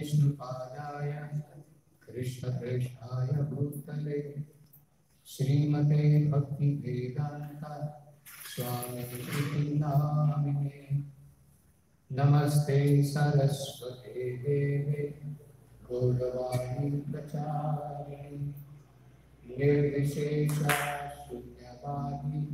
विष्णुपादाय कृष्णप्रेष्ठाय भूतले श्रीमते भक्ति वेदांत स्वामी नामिने नमस्ते सरस्वते देवे गौरवाणी प्रचारिणे निर्विशेषा शून्यवादी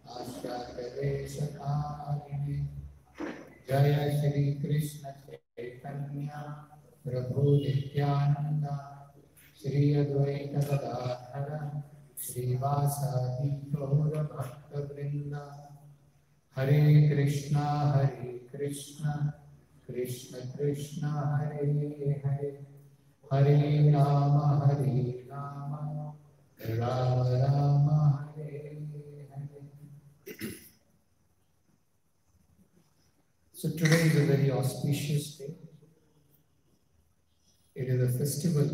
आश्चर्यदेशकारिणे जय श्री कृष्ण चैतन्य प्रभु नित्यानंद श्री अद्वैत गदाधर श्रीवासादि गौर भक्तवृंद हरे Krishna Krishna Krishna Hare Hare Hare Ram Ram Ram Hare Hare. So today is a very auspicious day. It is a festival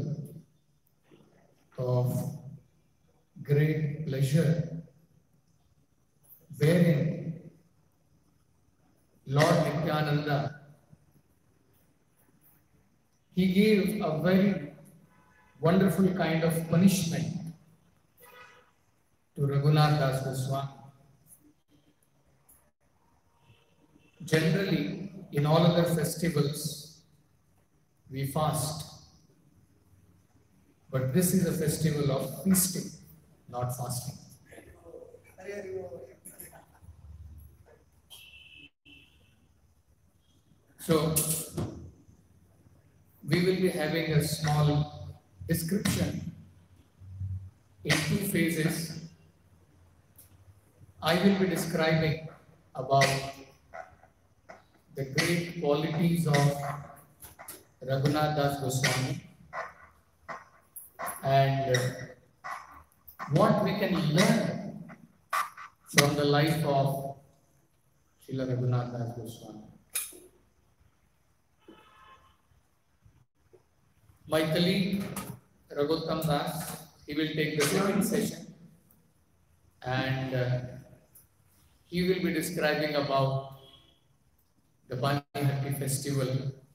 of great pleasure wherein Lord Nityananda, he gave a very wonderful kind of punishment to Raghunath Das Goswami. Generally, in all other festivals, we fast. But this is a festival of feasting, not fasting. So, we will be having a small description in two phases. I will be describing about the great qualities of Raghunath Das Goswami and what we can learn from the life of Srila Raghunath Das Goswami. My colleague Raghuttam Das, he will take the second session and he will be describing about the Bani Hatti festival.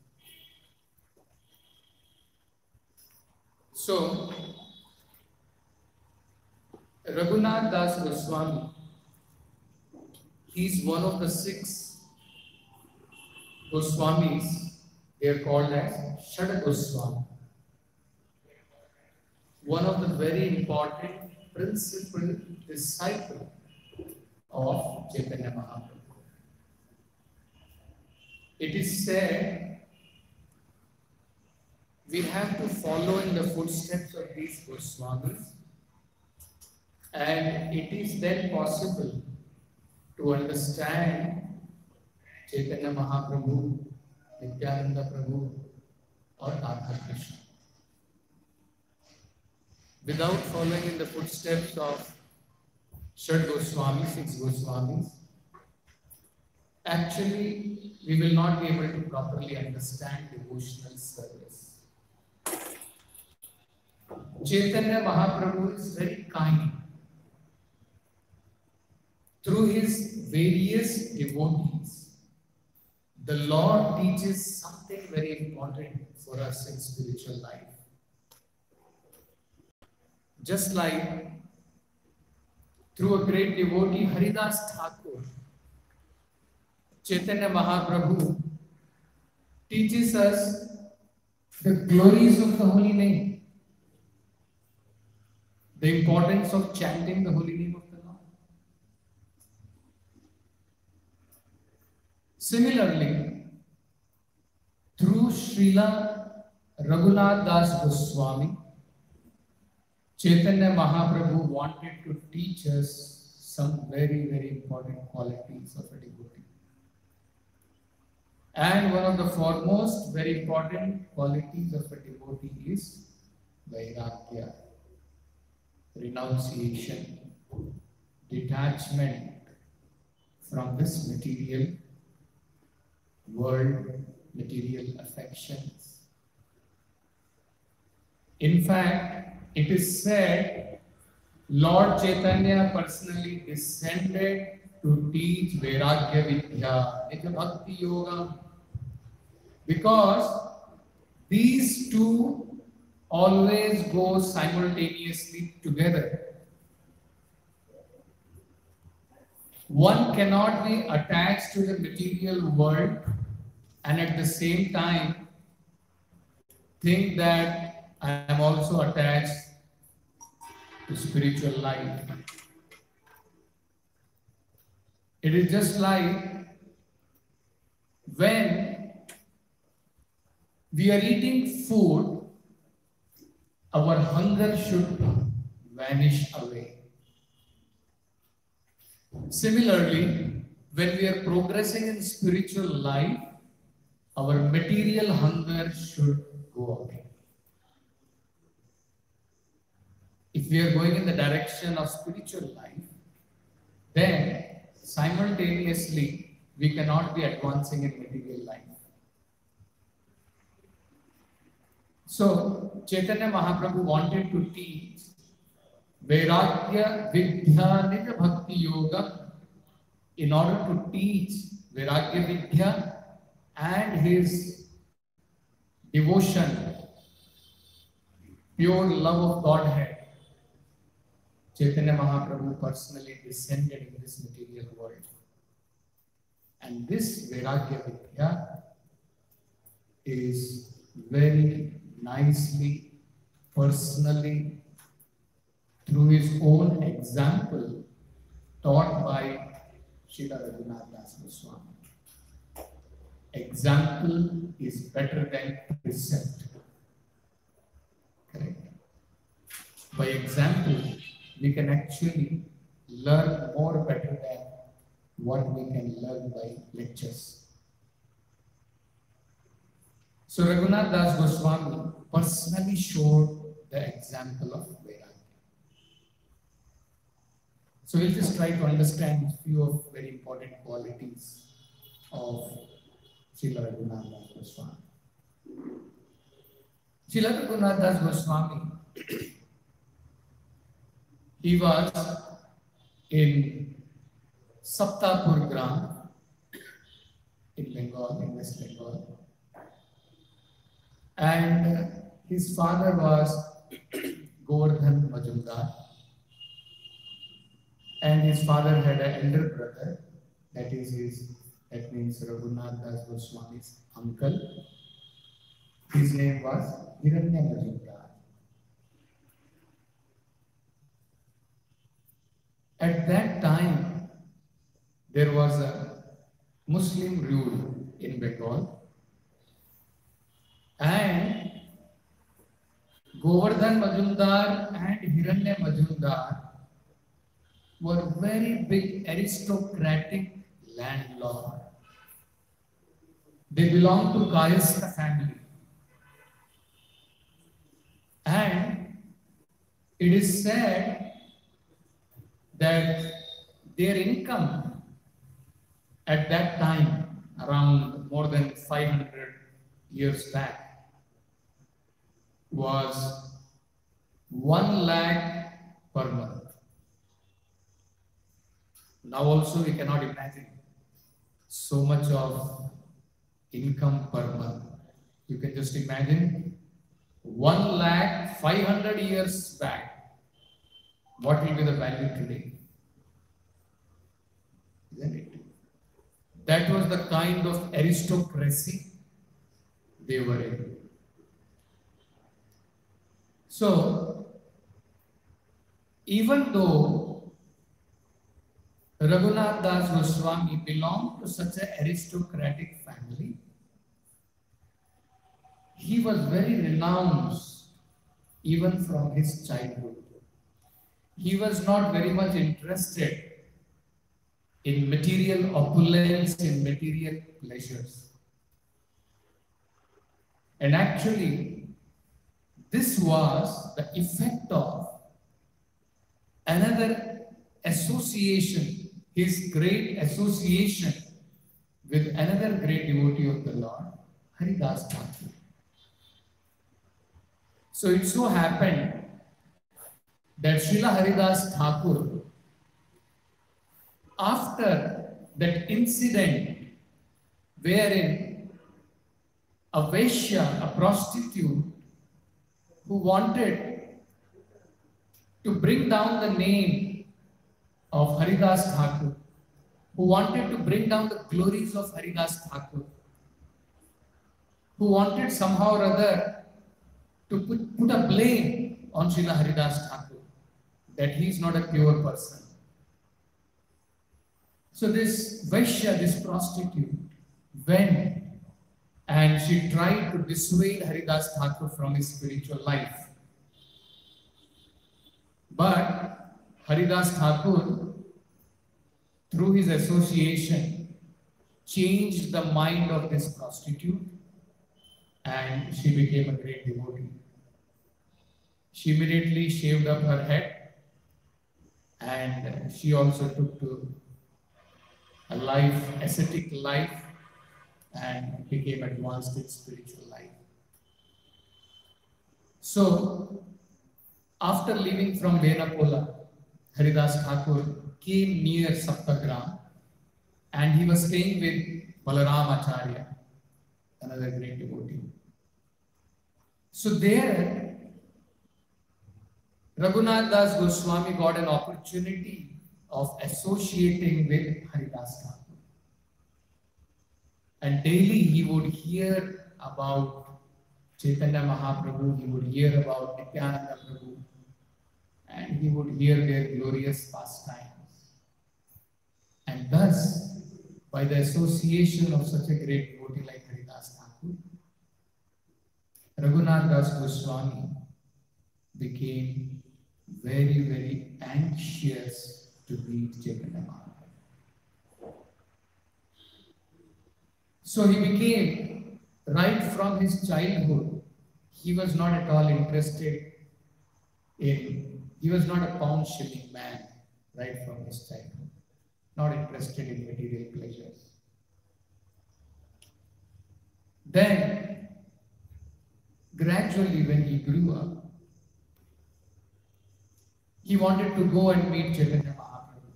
So, Raghunath Das Goswami, he is one of the 6 Goswamis. They are called as Shad Goswami. One of the very important principal disciple of Chaitanya Mahaprabhu. It is said we have to follow in the footsteps of these Goswamis, and it is then possible to understand Chaitanya Mahaprabhu, Nityananda Prabhu, or Radha Krishna. Without following in the footsteps of Shad Goswami, 6 Goswamis, actually we will not be able to properly understand devotional service. Chaitanya Mahaprabhu is very kind. Through his various devotees, the Lord teaches something very important for us in spiritual life. Just like through a great devotee, Haridas Thakur, Chaitanya Mahaprabhu teaches us the glories of the holy name, the importance of chanting the holy name of the Lord. Similarly, through Srila Raghunath Das Goswami, Chaitanya Mahaprabhu wanted to teach us some very, very important qualities of a devotee. And one of the foremost very important qualities of a devotee is Vairagya, renunciation, detachment from this material world, material affections. In fact, it is said Lord Chaitanya personally descended to teach Vairagya Vidya, Nitya Bhakti Yoga, because These two always go simultaneously together. One cannot be attached to the material world and at the same time think that I am also attached to spiritual life. It is just like when we are eating food, our hunger should vanish away. Similarly, when we are progressing in spiritual life, our material hunger should go away. If we are going in the direction of spiritual life, then simultaneously we cannot be advancing in material life. So, Chaitanya Mahaprabhu wanted to teach Vairagya Vidya Nija Bhakti Yoga in order to teach Vairagya Vidya and his devotion, pure love of Godhead. Chaitanya Mahaprabhu personally descended in this material world. And this Vairagya Vidya is very nicely, personally, through his own example, taught by Srila Raghunath Das Goswami. Example is better than precept. Correct? By example, we can actually learn more better than what we can learn by lectures. So Raghunath Das Goswami personally showed the example of Vairagya. So we'll just try to understand a few of very important qualities of Srila Raghunath Das Goswami. Srila Raghunath Das Goswami, he was in Saptapur Gram in Bengal, in West Bengal. And his father was Govardhan Majumdar. And his father had an elder brother, that means Raghunath Das Goswami's uncle. His name was Hiranya Majumdar. At that time, there was a Muslim rule in Bengal, and Govardhan Majumdar and Hiranya Majumdar were very big aristocratic landlords. They belonged to Kayastha family. And it is said that their income at that time, around more than 500 years back, was 1 lakh per month. Now also we cannot imagine so much of income per month. You can just imagine 1 lakh 500 years back. What will be the value today? Isn't it? That was the kind of aristocracy they were in. So, even though Raghunath Das Goswami belonged to such an aristocratic family, he was very renounced even from his childhood. He was not very much interested in material opulence, in material pleasures. And actually, this was the effect of another association, his great association with another great devotee of the Lord, Haridas Thakur. So it so happened that Srila Haridas Thakur, after that incident wherein a Vaishya, a prostitute, who wanted to bring down the name of Haridas Thakur, who wanted to bring down the glories of Haridas Thakur, who wanted somehow or other to put a blame on Srila Haridas Thakur, that he is not a pure person. So this Vaishya, this prostitute, went and she tried to dissuade Haridas Thakur from his spiritual life. But Haridas Thakur, through his association, changed the mind of this prostitute and she became a great devotee. She immediately shaved up her head and she also took to a life, ascetic life, and became advanced in spiritual life. So, after leaving from Benapola, Haridas Thakur came near Saptagram and he was staying with Balaram Acharya, another great devotee. So there, Raghunath Das Goswami got an opportunity of associating with Haridas Thakur. And daily he would hear about Chaitanya Mahaprabhu, he would hear about Nityananda Prabhu, and he would hear their glorious pastimes. And thus, by the association of such a great devotee like Haridas Thakur, Raghunath Das Goswami became very, very anxious to meet Chaitanya Mahaprabhu. So he became, right from his childhood, he was not at all interested in, he was not a pound shilling man right from his childhood, not interested in material pleasures. Then, gradually when he grew up, he wanted to go and meet Chaitanya Mahaprabhu.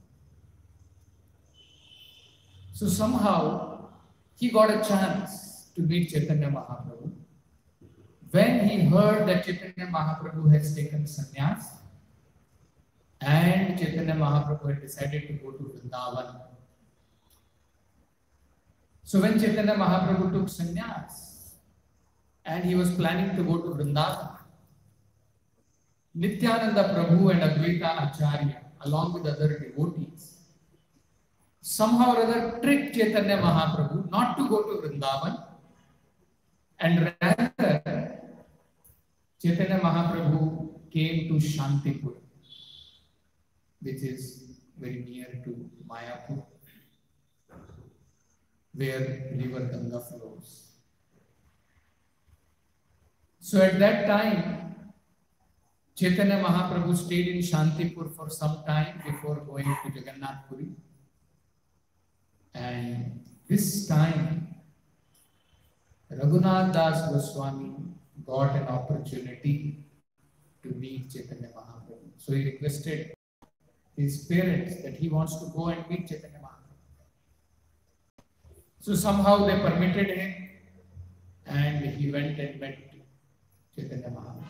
So somehow, he got a chance to meet Chaitanya Mahaprabhu when he heard that Chaitanya Mahaprabhu has taken sannyas and Chaitanya Mahaprabhu had decided to go to Vrindavan. So when Chaitanya Mahaprabhu took sannyas and he was planning to go to Vrindavan, Nityananda Prabhu and Advaita Acharya, along with other devotees, somehow or other tricked Chaitanya Mahaprabhu not to go to Vrindavan, and rather Chaitanya Mahaprabhu came to Shantipur, which is very near to Mayapur, where river Ganga flows. So at that time, Chaitanya Mahaprabhu stayed in Shantipur for some time before going to Jagannath Puri. And this time, Raghunath Das Goswami got an opportunity to meet Chaitanya Mahaprabhu. So he requested his parents that he wants to go and meet Chaitanya Mahaprabhu. So somehow they permitted him and he went and met Chaitanya Mahaprabhu.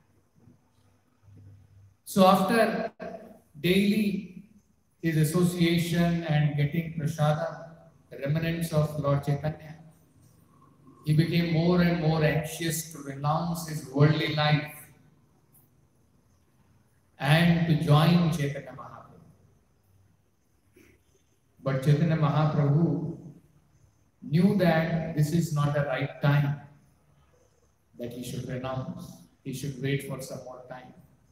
So after daily his association and getting prasadam, the remnants of Lord Chaitanya, he became more and more anxious to renounce his worldly life and to join Chaitanya Mahaprabhu. But Chaitanya Mahaprabhu knew that this is not the right time that he should renounce. He should wait for some more time.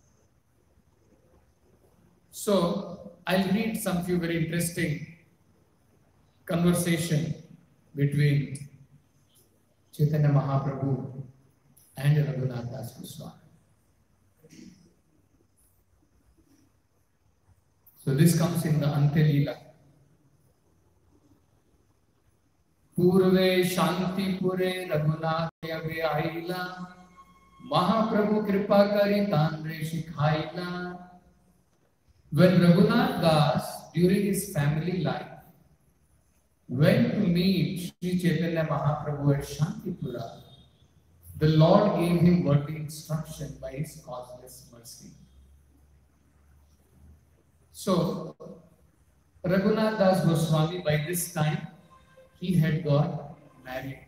So I'll read some few very interesting conversation between Chaitanya Mahaprabhu and Raghunath Das Goswami. So this comes in the Ante Leela. Purve Shantipure Raghunathyave Aila Mahaprabhu Kripa Kari Tanre Shikhaila. When Raghunath Das, during his family life, went to meet Sri Chaitanya Mahaprabhu at Shantipura, The Lord gave him worldly instruction by his causeless mercy. So, Raghunath Das Goswami, by this time, he had got married.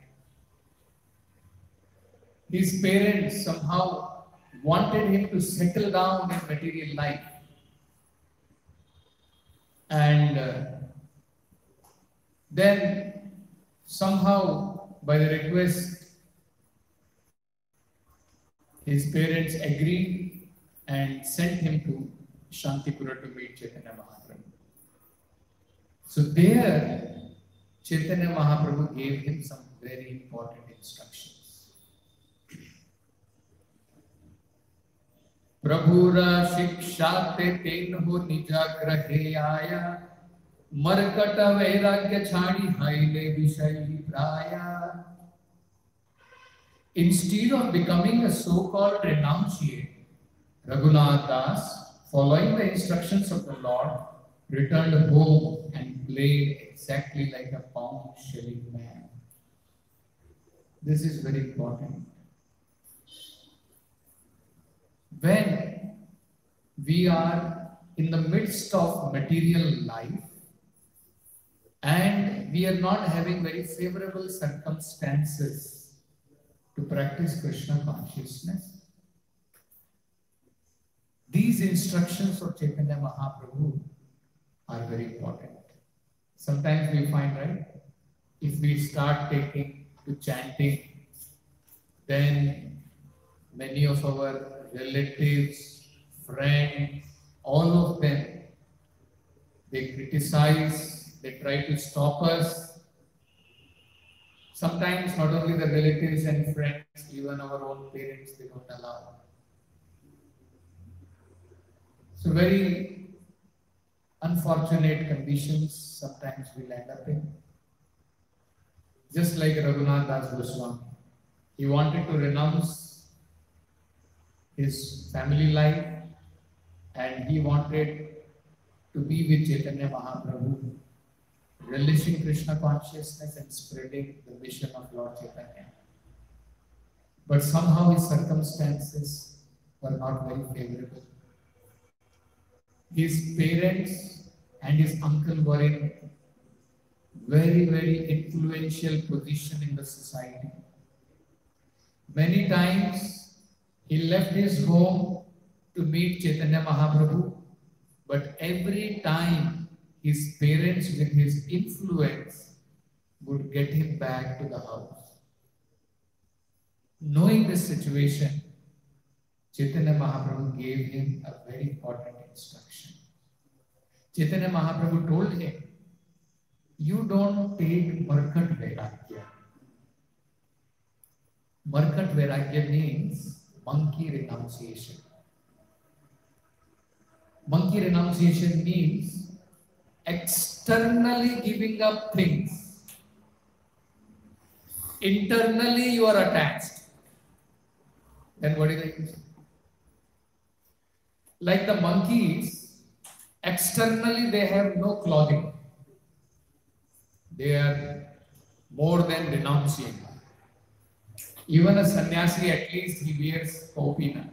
His parents somehow wanted him to settle down in material life. And then somehow, by the request, his parents agreed and sent him to Shantipura to meet Chaitanya Mahaprabhu. So there, Chaitanya Mahaprabhu gave him some very important instructions. Prabhura shikshate tenho nijagrahe aya markata vairagya chhadi haile vishayi praya. Instead of becoming a so-called renunciate, Raghunath Das, following the instructions of the Lord, returned home and played exactly like a pound-shelling man. This is very important. When we are in the midst of material life and we are not having very favorable circumstances to practice Krishna consciousness, these instructions of Chaitanya Mahaprabhu are very important. Sometimes we find, right, if we start taking to chanting, then many of our relatives, friends, all of them, they criticize, they try to stop us. Sometimes not only the relatives and friends, even our own parents, they don't allow. So very unfortunate conditions sometimes we'll end up in. Just like Raghunath Das Goswami. He wanted to renounce his family life and he wanted to be with Chaitanya Mahaprabhu, relishing Krishna consciousness and spreading the mission of Lord Chaitanya. But somehow his circumstances were not very favorable. His parents and his uncle were in very, very influential position in the society. Many times he left his home to meet Chaitanya Mahaprabhu, but every time his parents with his influence would get him back to the house. Knowing this situation, Chaitanya Mahaprabhu gave him a very important instruction. Chaitanya Mahaprabhu told him, you don't take Markat Vairagya. Markat Vairagya means monkey renunciation. Monkey renunciation means externally giving up things. Internally you are attached. Then what is it? Like the monkeys, externally they have no clothing. They are more than renunciant. Even a sannyasi, at least he wears kaupina.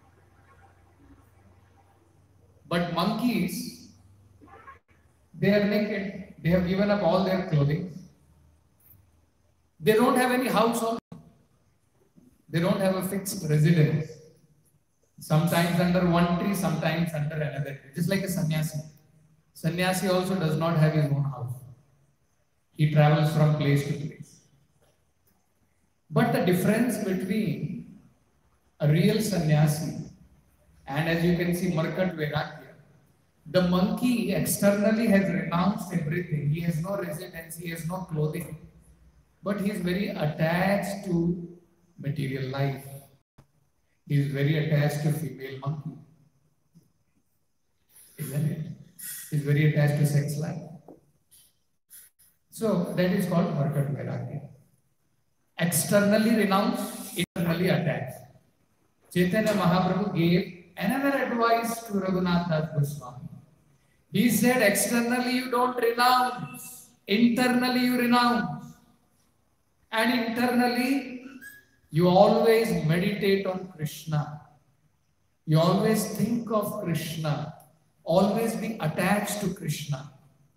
But monkeys, they are naked. They have given up all their clothing. They don't have any house also. They don't have a fixed residence. Sometimes under one tree, sometimes under another tree. Just like a sannyasi. Sannyasi also does not have his own house. He travels from place to place. But the difference between a real sannyasi and, as you can see, Markat Vairagya, the monkey externally has renounced everything. He has no residence, he has no clothing. But he is very attached to material life. He is very attached to female monkey. Isn't it? He is very attached to sex life. So that is called Markat Vairagya. Externally renounced, internally attached. Chaitanya Mahaprabhu gave another advice to Raghunath Das Goswami. He said, externally you don't renounce, internally you renounce. And internally, You always meditate on Krishna. You always think of Krishna. Always be attached to Krishna.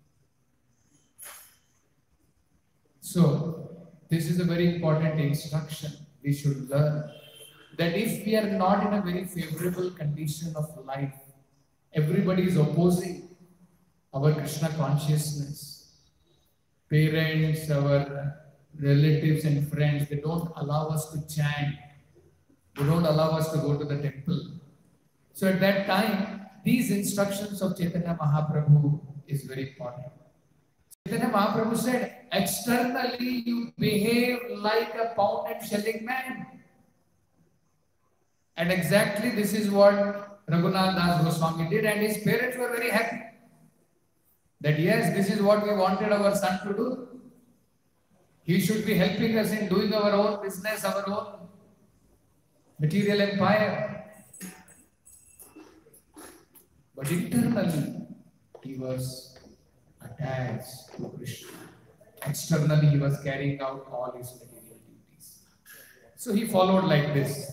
So, this is a very important instruction we should learn. That if we are not in a very favorable condition of life, everybody is opposing our Krishna consciousness. Parents, our relatives and friends, they don't allow us to chant. They don't allow us to go to the temple. So at that time, these instructions of Chaitanya Mahaprabhu is very important. Chaitanya Mahaprabhu said, externally you behave like a pound and shilling man. And exactly this is what Raghunath Das Goswami did, and his parents were very happy. That yes, this is what we wanted our son to do. He should be helping us in doing our own business, our own material empire. But internally, he was attached to Krishna. Externally, he was carrying out all his material duties. So he followed like this.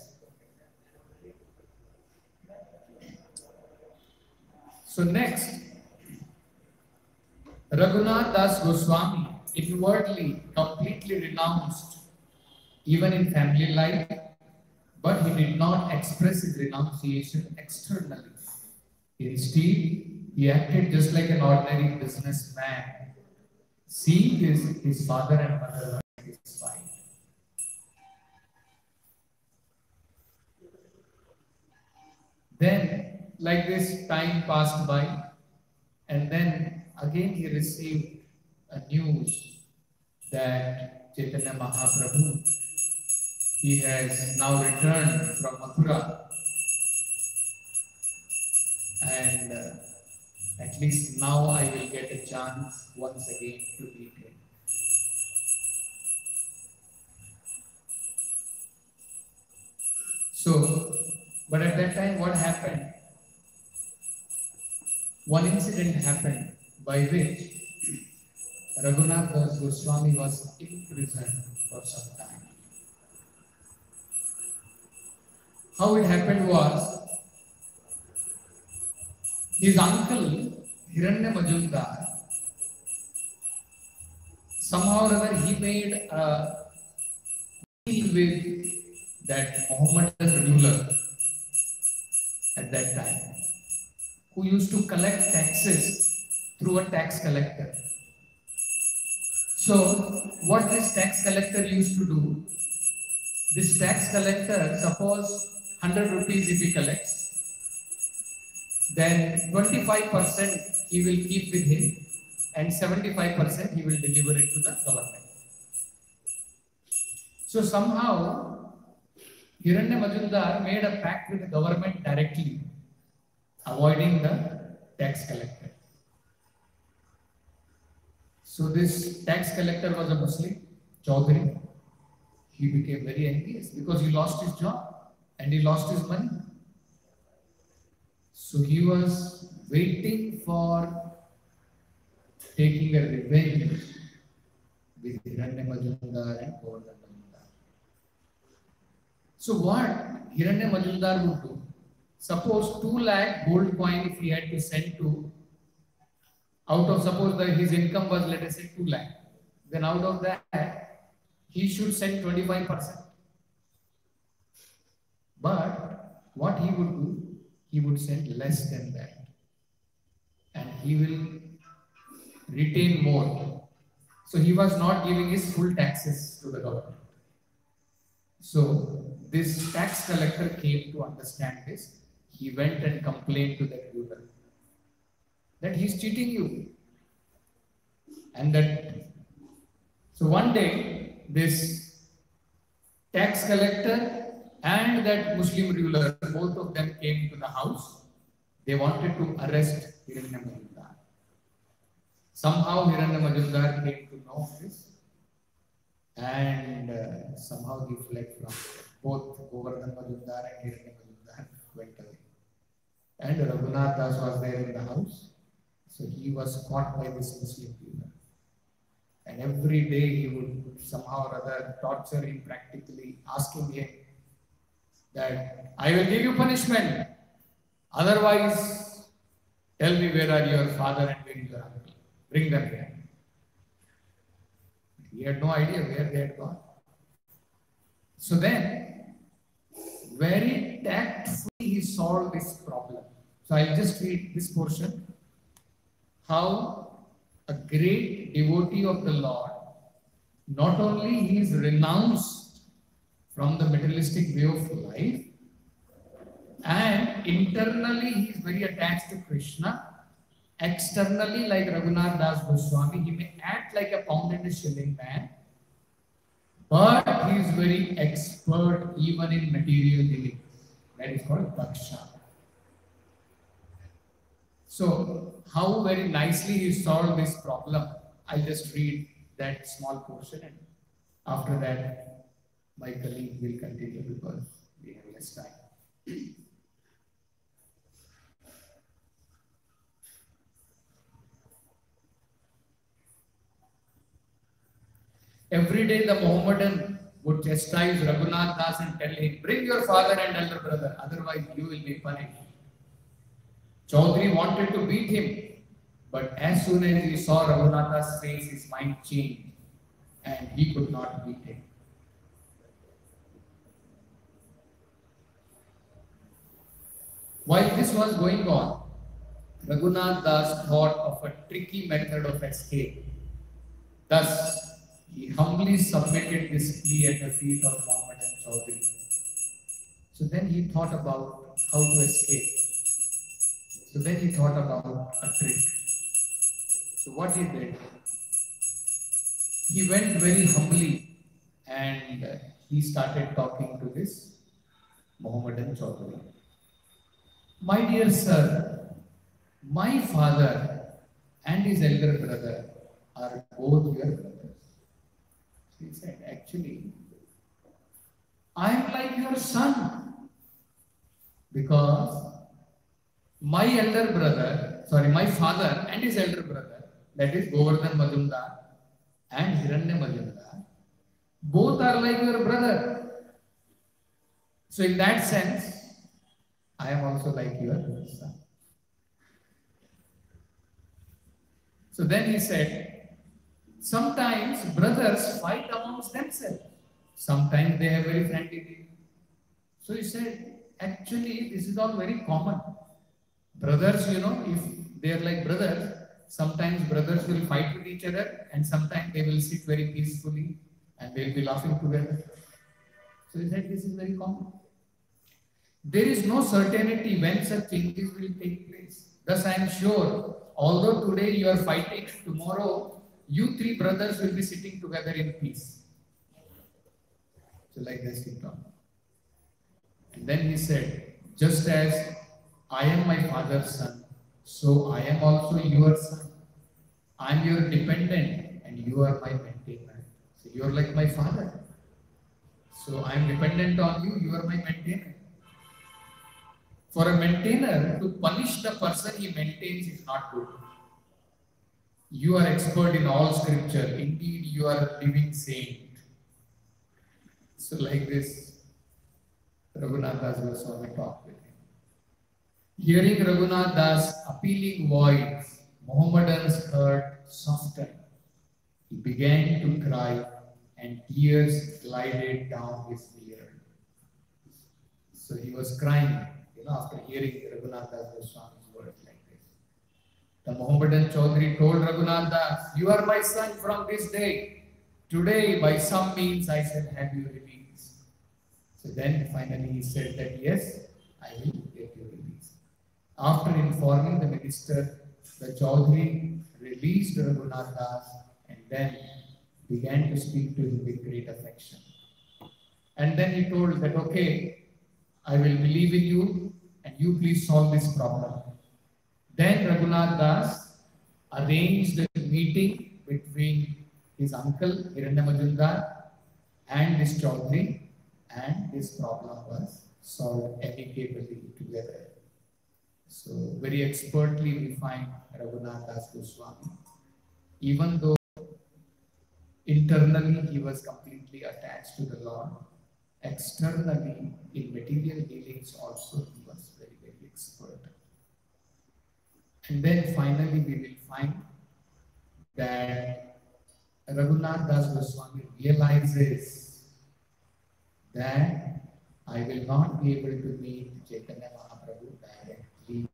So next, Raghunath Das Goswami inwardly completely renounced, even in family life, but he did not express his renunciation externally. Instead, he acted just like an ordinary businessman, seeing his father and mother satisfied. Then, like this, time passed by, and then again he received a news that Chaitanya Mahaprabhu, he has now returned from Mathura, and at least now I will get a chance once again to meet him. So, but at that time what happened? One incident happened by which Raghunath Das Goswami was imprisoned for some time. How it happened was, his uncle Hiranya Majumdar, somehow or other he made a deal with that Mohammedan ruler at that time, who used to collect taxes through a tax collector. So, what this tax collector used to do, this tax collector, suppose 100 rupees if he collects, then 25% he will keep with him and 75% he will deliver it to the government. So somehow, Hiranya Majumdar made a pact with the government directly, avoiding the tax collector. So this tax collector was a Muslim, Chaudhary. He became very envious because he lost his job and he lost his money. So he was waiting for taking a revenge with Hiranya Majumdar and Govardhan Majumdar. So what Hiranya Majumdar would do? Suppose 2 lakh gold coin if he had to send to, out of suppose that his income was, let us say, 2 lakh. Then out of that, he should send 25%. But what he would do, he would send less than that. And he will retain more. So he was not giving his full taxes to the government. So this tax collector came to understand this. He went and complained to that ruler that he's cheating you. And that, so one day, this tax collector and that Muslim ruler, both of them came to the house. They wanted to arrest Hiranya Majumdar. Somehow Hiranya Majumdar came to know this, and somehow he fled from both Govardhan Majumdar and Hiranya Majumdar went away. And Raghunath Das was there in the house. So he was caught by this Muslim ruler. And every day he would somehow or other torture him practically, asking him that I will give you punishment. Otherwise, tell me where are your father and where is your uncle. Bring them here. He had no idea where they had gone. So then, very tactfully he solved this problem. So I'll just read this portion. How a great devotee of the Lord, not only he is renounced from the materialistic way of life, and internally he is very attached to Krishna. Externally, like Raghunath Das Goswami, he may act like a pound and a shilling man, but he is very expert even in material dealings. That is called Daksha. So, how very nicely he solved this problem. I'll just read that small portion, and after that, my colleague will continue because we have less time. Every day the Mohammedan would chastise Raghunath Das and tell him, bring your father and elder brother, otherwise you will be punished. Chaudhary wanted to beat him, but as soon as he saw Raghunath Das' face, his mind changed and he could not beat him. While this was going on, Raghunath Das thought of a tricky method of escape. Thus, he humbly submitted this plea at the feet of Mohammedan Chaudhary. So then he thought about how to escape. So then he thought about a trick. So what he did, he went very humbly and he started talking to this Mohammedan Chaudhary. My dear sir, my father and his elder brother are both your brothers. He said, actually, I am like your son because my father and his elder brother, that is Govardhan Majumdar and Hiranya Majumdar, both are like your brother. So in that sense, I am also like your son. So then he said, sometimes brothers fight amongst themselves. Sometimes they have very friendly dealings. So he said, actually, this is all very common. Brothers, if they are like brothers, sometimes brothers will fight with each other and sometimes they will sit very peacefully and they will be laughing together. So he said, this is very common. There is no certainty when such changes will take place. Thus, I am sure, although today you are fighting, tomorrow you three brothers will be sitting together in peace. So like this he talked. And then he said, just as I am my father's son, so I am also your son. I am your dependent and you are my maintainer. So you are like my father. So I am dependent on you, you are my maintainer. For a maintainer to punish the person he maintains is not good. You are expert in all scripture. Indeed, you are a living saint. So like this, Raghunath Das Goswami talked with him. Hearing Raghunath Das' appealing voice, Mohammedan's heart softened. He began to cry and tears glided down his beard. So he was crying, after hearing Raghunath Das Goswami's words like this. The Mohammedan Chaudhary told Raghunath Das, you are my son from this day. Today, by some means, I shall have you released. So then finally he said that, yes, I will get you released. After informing the minister, the Chaudhary released Raghunath Das and then began to speak to him with great affection. And then he told that, okay, I will believe in you and you please solve this problem. Then Raghunath Das arranged a meeting between his uncle Hiranya Majumdar and this Chaudhary, and this problem was solved amicably together. So very expertly we find Raghunath Das Goswami. Even though Internally, he was completely attached to the Lord. Externally, in material dealings also, he was very, very expert. And then finally, we will find that Raghunath Das Goswami realizes that I will not be able to meet Chaitanya Mahaprabhu directly.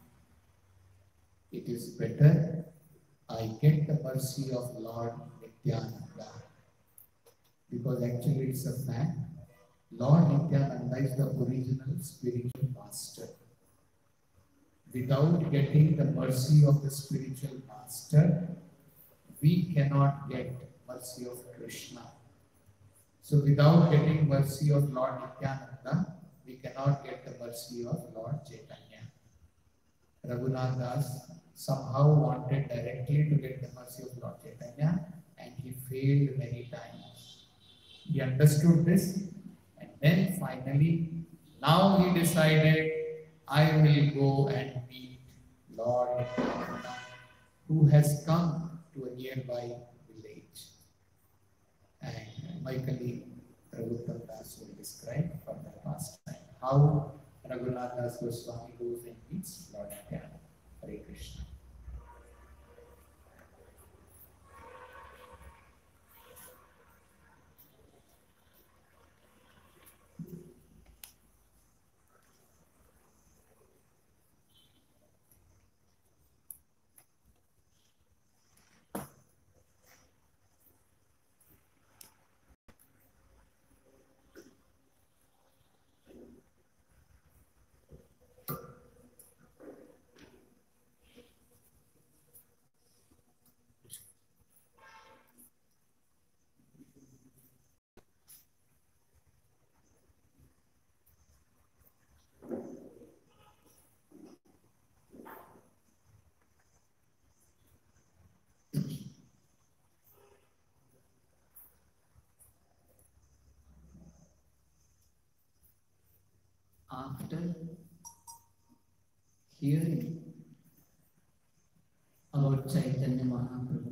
It is better I get the mercy of Lord Nityananda. Because actually it's a fact. Lord Nityananda is the original spiritual master. Without getting the mercy of the spiritual master, we cannot get mercy of Krishna. So without getting mercy of Lord Nityananda, we cannot get the mercy of Lord Chaitanya. Raghunath Das somehow wanted directly to get the mercy of Lord Chaitanya, and he failed many times. He understood this, and then finally, now he decided, I will go and meet Lord Nityananda, who has come to a nearby village. And my colleague Raghunath Das will describe for the past time how Raghunath Das Goswami goes and meets Lord Nityananda. Hare Krishna. After hearing about Chaitanya Mahaprabhu,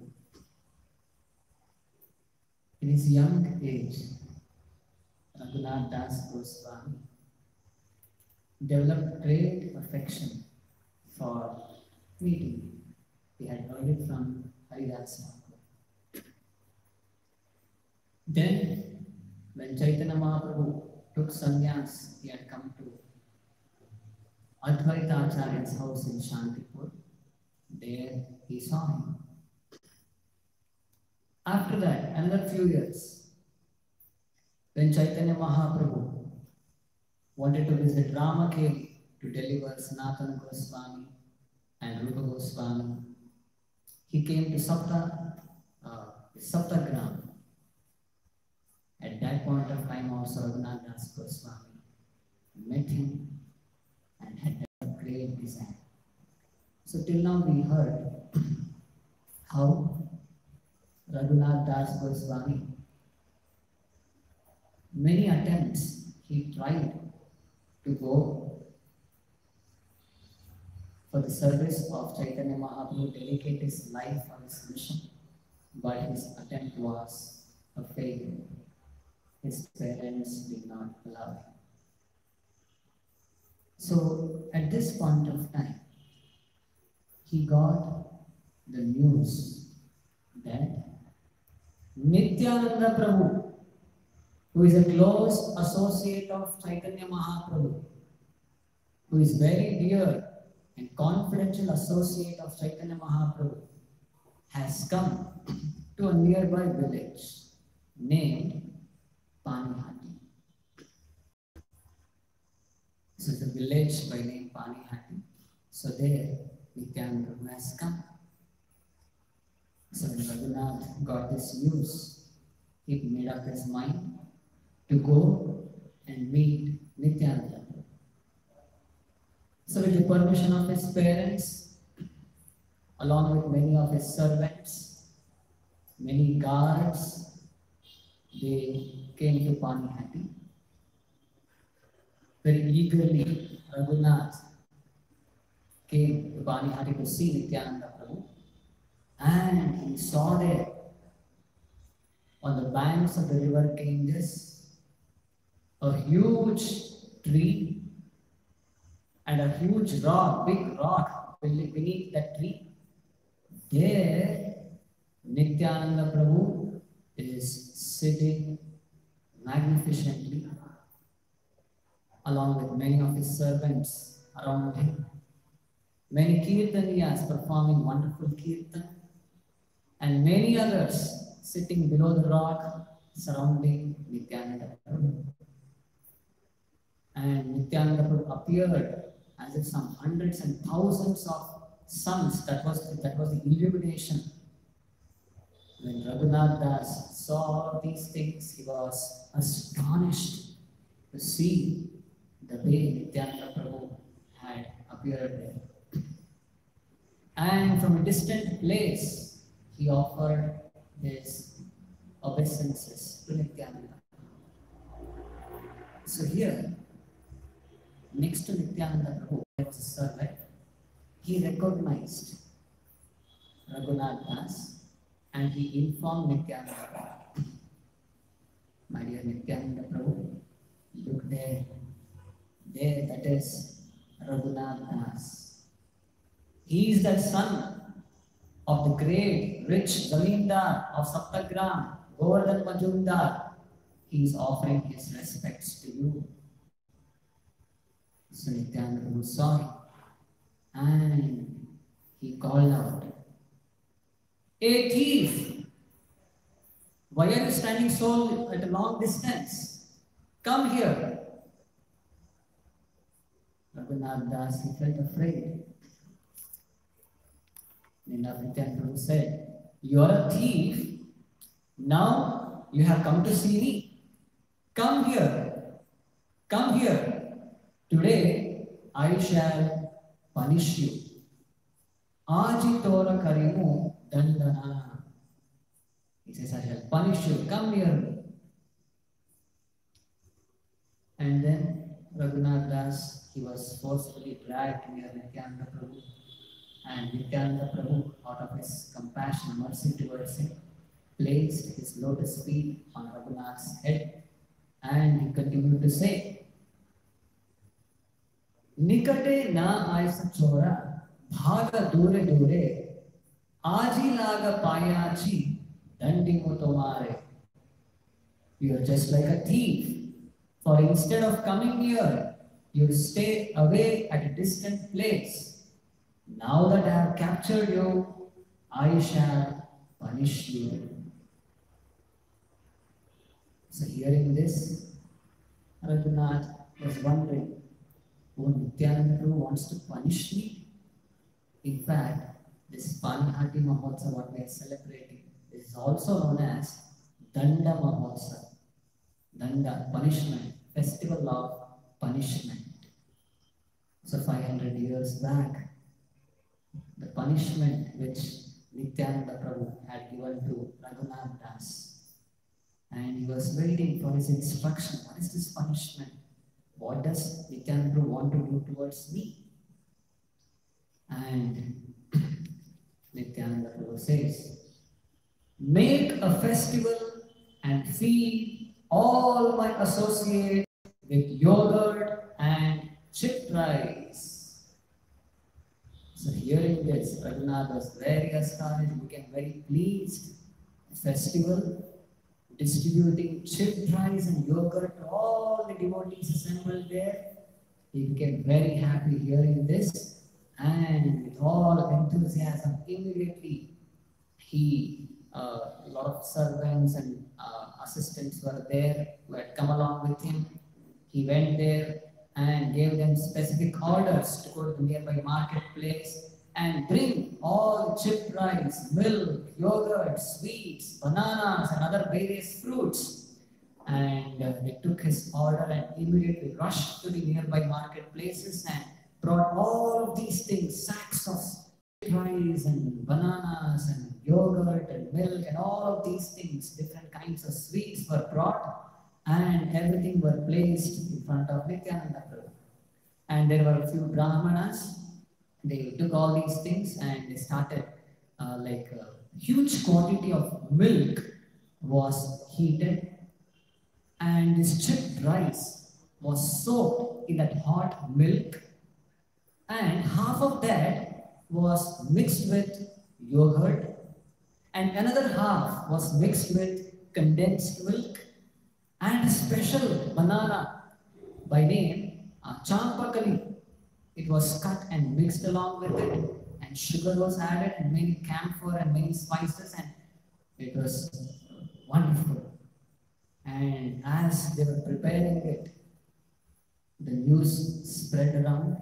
in his young age, Raghunath Das Goswami developed great affection for meeting. He had heard it from Haridas Mahaprabhu. Then, when Chaitanya Mahaprabhu took sannyas, he had come to Advaita Acharya's house in Shantipur. There he saw him. After that, another few years, when Chaitanya Mahaprabhu wanted to visit Ramakeli to deliver Sanatana Goswami and Rupa Goswami, he came to Saptagram. At that point of time also Raghunath Das Goswami met him and had a great desire. So till now we heard how Raghunath Das Goswami, many attempts he tried to go for the service of Chaitanya Mahaprabhu, dedicate his life on his mission, but his attempt was a failure. His parents did not allow him. So at this point of time, he got the news that Nityananda Prabhu, who is a close associate of Chaitanya Mahaprabhu, who is very dear and confidential associate of Chaitanya Mahaprabhu, has come to a nearby village named Panihati. This is a village by name Panihati. So there, Nityananda Prabhu has come. So when Raghunath got this news, he made up his mind to go and meet Nityananda Prabhu. So with the permission of his parents, along with many of his servants, many guards, they came to Panihati. Very eagerly, Raghunath came to Panihati to see Nityananda Prabhu, and he saw there on the banks of the river Ganges, a huge tree and a huge rock, big rock beneath that tree. There, Nityananda Prabhu is sitting magnificently along with many of his servants around him. Many kirtaniyas performing wonderful kirtan, and many others sitting below the rock surrounding Nityananda Prabhu. And Nityananda Prabhu appeared as if some hundreds and thousands of suns, that was the illumination. When Raghunath Das saw all these things, he was astonished to see the way Nityananda Prabhu had appeared there. And from a distant place, he offered his obeisances to Nityananda. So here, next to Nityananda Prabhu, there was a servant. He recognized Raghunath Das and he informed Nityananda, my dear Nityananda Prabhu, look there, that is Raghunath Das. He is the son of the great, rich Zamindar of Saptagram, Govardhan Majumdar. He is offering his respects to you. So Nityananda Prabhu saw him and he called out, "A thief! Why are you standing so at a long distance? Come here." Raghunath Das, he felt afraid. Nityananda Prabhu said, "You are a thief. Now you have come to see me. Come here. Come here. Today I shall punish you. Aji tora karimu dandana." He says, "I shall punish you. Come near me." And then Raghunath Das, he was forcefully dragged near Nityananda Prabhu. And Nityananda Prabhu, out of his compassion, mercy towards him, placed his lotus feet on Raghunath's head and he continued to say, "Nikate na aisa chora, bhaga dure dure, aji laga payachi, dandimo tomare." You are just like a thief, for instead of coming near, you stay away at a distant place. Now that I have captured you, I shall punish you. So hearing this, Raghunath was wondering, "Oh, Nityananda Prabhu wants to punish me?" In fact, this Panihati Mahotsav, what we are celebrating, is also known as Danda Mahotsav. Danda, punishment, festival of punishment. So 500 years back, the punishment which Nityananda Prabhu had given to Raghunath Das, and he was waiting for his instruction. What is this punishment? What does Nityananda Prabhu want to do towards me? And Nityananda Prabhu says, "Make a festival and feed all my associates with yogurt and chipped rice." So hearing this, Raghunath was very astonished, he became very pleased. A festival, distributing chipped rice and yogurt to all the devotees assembled there. He became very happy hearing this, and with all enthusiasm, immediately a lot of servants and assistants were there who had come along with him. He went there and gave them specific orders to go to the nearby marketplace and bring all chipped rice, milk, yogurt, sweets, bananas and other various fruits. And they took his order and immediately rushed to the nearby marketplaces and brought all of these things, sacks of rice and bananas and yogurt and milk and all of these things, different kinds of sweets were brought and everything were placed in front of Nityananda Prabhu. And there were a few brahmanas. They took all these things and they started like a huge quantity of milk was heated, and this chipped rice was soaked in that hot milk, and half of that was mixed with yogurt, and another half was mixed with condensed milk, and a special banana by name Champakali. It was cut and mixed along with it, and sugar was added, and many camphor and many spices, and it was wonderful. And as they were preparing it, the news spread around.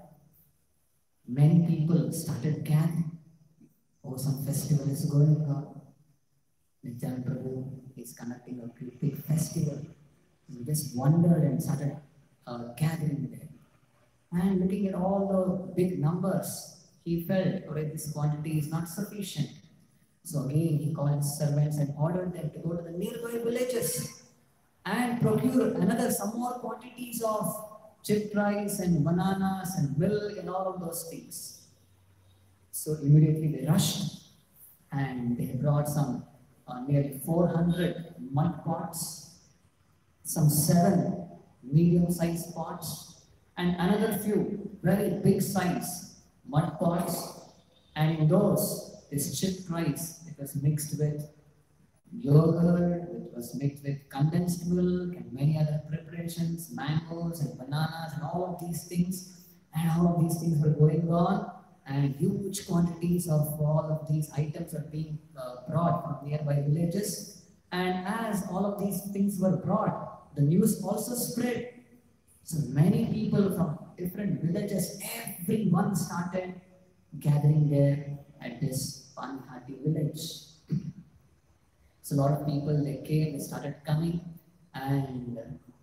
Many people started gathering. Oh, some festival is going on. Nityananda Prabhu is conducting a big festival. We just wondered and started gathering there. And looking at all the big numbers, he felt, okay, this quantity is not sufficient. So again, he called his servants and ordered them to go to the nearby villages and procure some more quantities of chipped rice and bananas and milk and all of those things. So immediately they rushed and they brought some nearly 400 mud pots, some 7 medium-sized pots, and another few very big size mud pots. And in those, this chipped rice, it was mixed with yogurt, it was mixed with condensed milk and many other preparations, mangoes and bananas and all of these things. And all of these things were going on, and huge quantities of all of these items are being brought from nearby villages. And as all of these things were brought, the news also spread. So many people from different villages, everyone started gathering there at this Panihati village. So a lot of people, they came, they started coming, and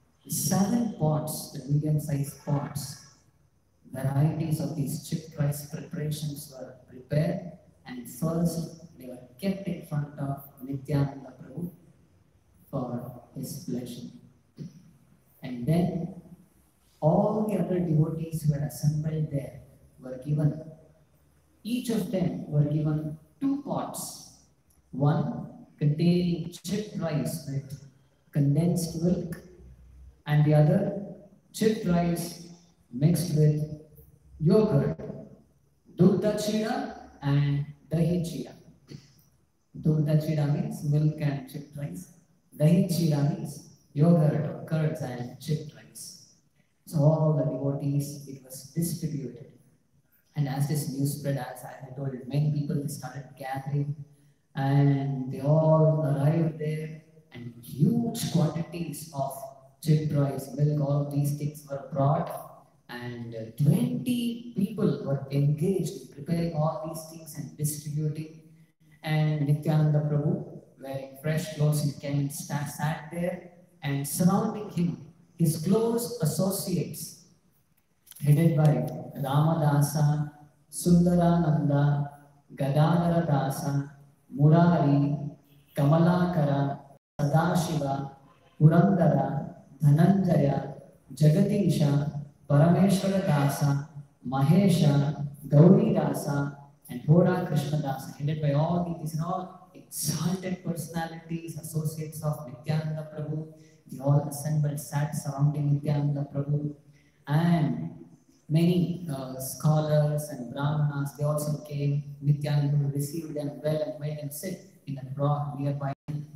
7 pots, the medium-sized pots, varieties of these chipped rice preparations were prepared, and first they were kept in front of Nityananda Prabhu for his blessing. And then all the other devotees who had assembled there were given, each of them were given 2 pots, one containing chipped rice with condensed milk, and the other chipped rice mixed with yogurt, dugdha chida and dahi chida. Dugdha chida means milk and chipped rice. Dahi chida means yogurt or curds and chipped rice. So all the devotees, it was distributed. And as this news spread, as I had told, many people started gathering, and they all arrived there, and huge quantities of chipped rice, milk, all of these things were brought, and 20 people were engaged in preparing all these things and distributing. And Nityananda Prabhu, wearing fresh clothes, he came and sat there, and surrounding him, his close associates, headed by Ramadasa, Sundarananda, Gadadhara Dasa, Murari, Kamalakara, Sadashiva, Purandara, Dhananjaya, Jagatisha, Parameshwara Dasa, Mahesha, Gauri Dasa, and Bhoda Krishna Dasa, headed by all these and all exalted personalities, associates of Nityananda Prabhu. They all assembled, sat surrounding Nityananda Prabhu, and many scholars and brahmanas, they also came. Nityananda Prabhu received them well and made them sit in a rock nearby.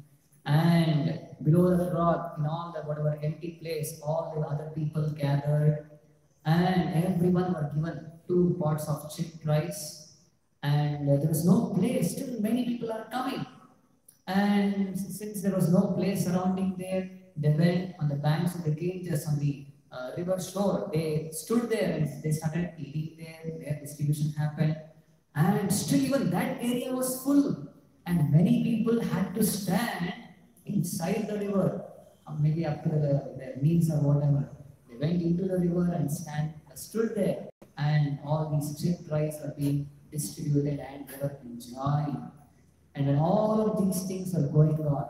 And below the rock, in all the whatever empty place, all the other people gathered, and everyone were given 2 pots of chipped rice. And there was no place, still many people are coming. And since there was no place surrounding there, they went on the banks of the Ganges, on the river shore. They stood there and they started eating there. Their distribution happened, and still even that area was full, and many people had to stand inside the river, or maybe up to their knees or whatever. They went into the river and stood there, and all these chipped rice were being distributed, and they were enjoying. And when all of these things were going on,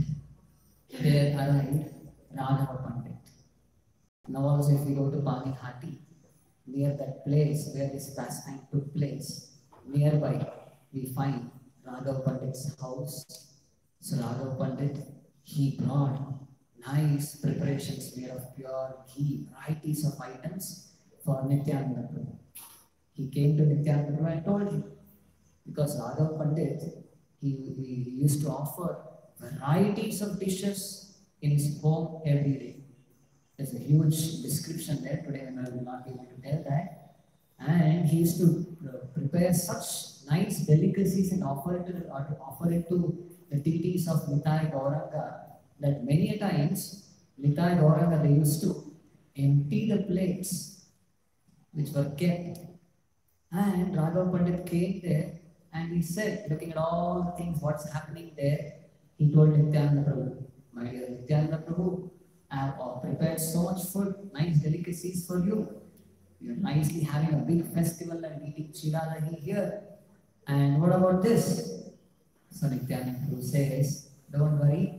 there arrived Raghava Pandit. Now also if we go to Panihati, near that place where this pastime took place, nearby we find Raghava Pandit's house. So Raghava Pandit, he brought nice preparations made of pure ghee, varieties of items for Nityananda Prabhu. He came to Nityananda Prabhu and told him, because Raghav Pandit, he used to offer varieties of dishes in his home every day. There's a huge description there. Today I will not be able to tell that. And he used to prepare such nice delicacies and offer it to the deities of Nitai Gauranga, that many a times Nitai Gauranga, they used to empty the plates which were kept. And Raghav Pandit came there and he said, looking at all the things, what's happening there, he told Nityananda Prabhu, my dear Nityananda Prabhu, I have prepared so much food, nice delicacies for you. You're nicely having a big festival and eating chiradahi here. And what about this? So Nityananda Prabhu says, don't worry.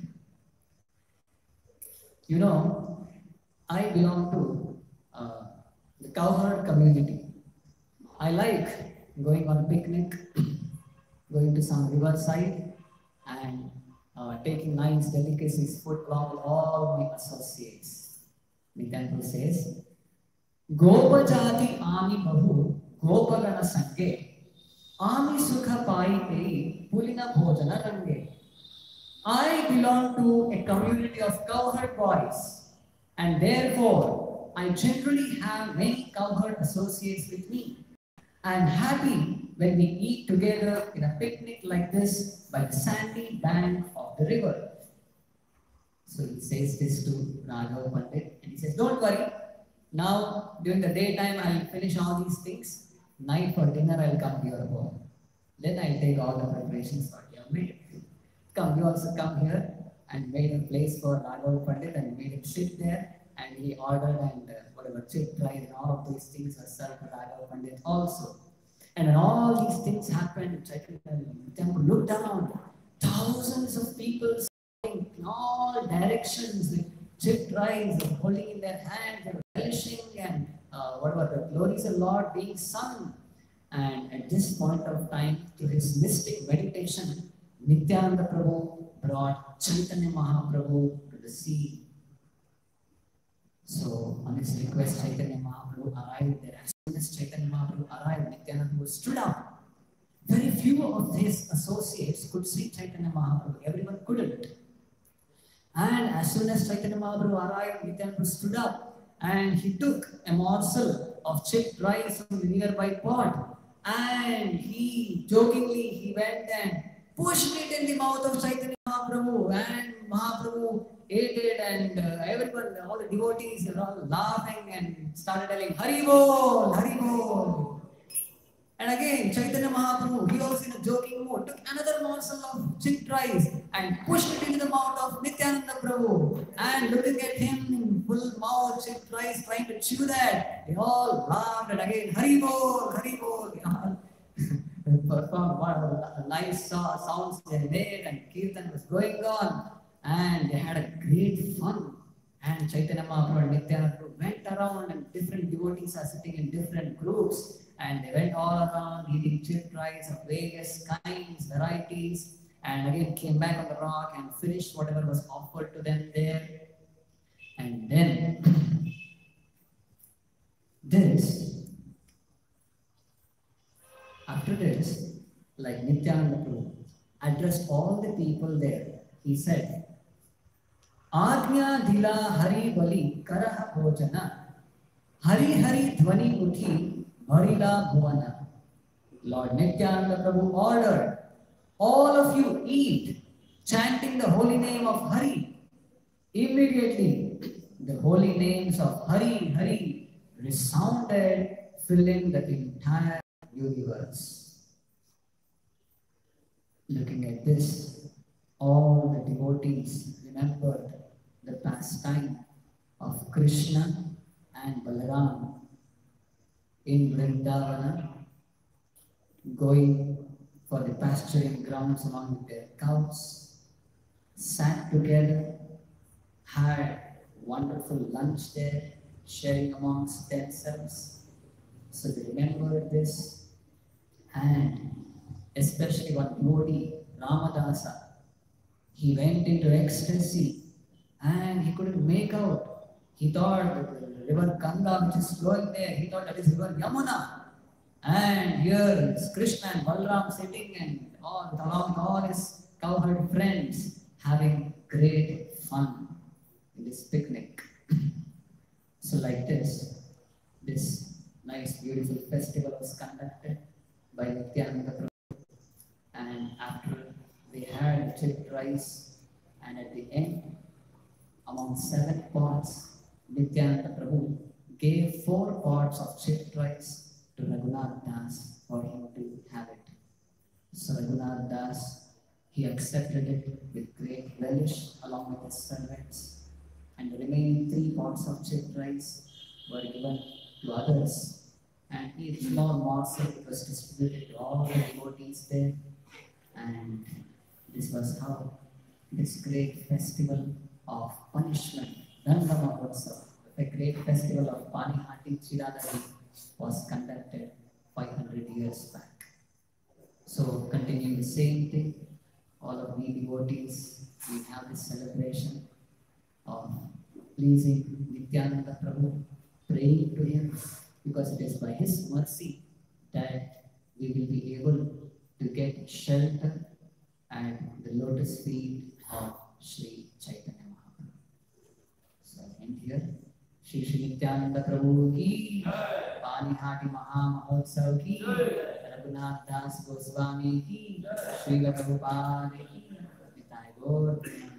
You know, I belong to the cowherd community. I like going on a picnic, going to some riverside and taking nice delicacies, food along with all my associates. Nityananda says, Gopajati Ami Bahu Gopagana Sange Ami Sukha Pai Tei Pulina Bhojana Range. I belong to a community of cowherd boys, and therefore I generally have many cowherd associates with me. I am happy when we eat together in a picnic like this by the sandy bank of the river. So he says this to Raghav Pandit, and he says, don't worry, now during the daytime I'll finish all these things, night for dinner I'll come to your home. Then I'll take all the preparations what you have made. Come, you also come here, and made a place for Raghav Pandit and made him sit there, and he ordered and whatever chip rice and all of these things were served to Raghav Pandit also. And when all these things happened, Chaitanya looked around, thousands of people in all directions with chipped rice and holding in their hands and relishing and whatever the glories of the Lord being sung. And at this point of time, to his mystic meditation, Nityananda Prabhu brought Chaitanya Mahaprabhu to the sea. So on his request, Chaitanya Mahaprabhu arrived there. As soon as Chaitanya Mahaprabhu arrived, Nityananda Prabhu stood up. Very few of his associates could see Chaitanya Mahaprabhu. Everyone couldn't. And as soon as Chaitanya Mahaprabhu arrived, Nityananda Prabhu stood up and he took a morsel of chipped rice from the nearby pot, and he jokingly went and pushed it in the mouth of Chaitanya Mahaprabhu, and Mahaprabhu ate it, and everyone, all the devotees were all laughing and started telling Hari Bol, Hari Bol. And again, Chaitanya Mahaprabhu, he also in a joking mood, took another morsel of chipped rice and pushed it into the mouth of Nityananda Prabhu. And looking at him, full mouth, chipped rice, trying to chew that, they all laughed, and again, Hari Bol, Hari Bol. Performed what nice sounds they made, and Kirtan was going on, and they had a great fun. And Chaitanya Mahaprabhu and Nityananda Prabhu went around, and different devotees are sitting in different groups, and they went all around eating chipped rice of various kinds, varieties, and again came back on the rock and finished whatever was offered to them there. And then after this, like Nityananda Prabhu addressed all the people there, he said, Agnya Dila Hari Bali Karaha Bhojana Hari Hari Dhvani Uthi Bharila Bhuvana. Lord Nityananda Prabhu ordered, all of you eat, chanting the holy name of Hari. Immediately, the holy names of Hari, Hari resounded, filling the entire universe. Looking at this, all the devotees remembered the pastime of Krishna and Balaram in Vrindavana, going for the pasturing grounds along with their cows, sat together, had wonderful lunch there, sharing amongst themselves. So they remembered this, and especially one devotee, Ramadasa, He went into ecstasy and he couldn't make out. He thought the river Ganga, which is flowing there, he thought that is river Yamuna. And here is Krishna and Balram sitting and along with all his cowherd friends having great fun in this picnic. So like this nice beautiful festival was conducted by Nityananda Prabhu, and after they had chipped rice, and at the end, among 7 pots, Nityananda Prabhu gave 4 pots of chipped rice to Raghunath Das for him to have it. So Raghunath Das, he accepted it with great relish along with his servants, and the remaining 3 pots of chipped rice were given to others, and each small morsel was distributed to all the devotees there, and this was how this great festival of punishment, Danda Mahotsav, the great festival of Panihati Chiradari, was conducted 500 years back. So, continuing the same thing, all of we devotees, we have this celebration of pleasing Nityananda Prabhu, praying to him, because it is by his mercy that we will be able to get shelter at the lotus feet of Sri Chaitanya Mahaprabhu. So, end here. Shri Shri Nityananda Prabhu ki, Panihati Maha Mahotsav ki, Raghunath Das Goswami ki, Srila Prabhupada ki, Nitai Gaur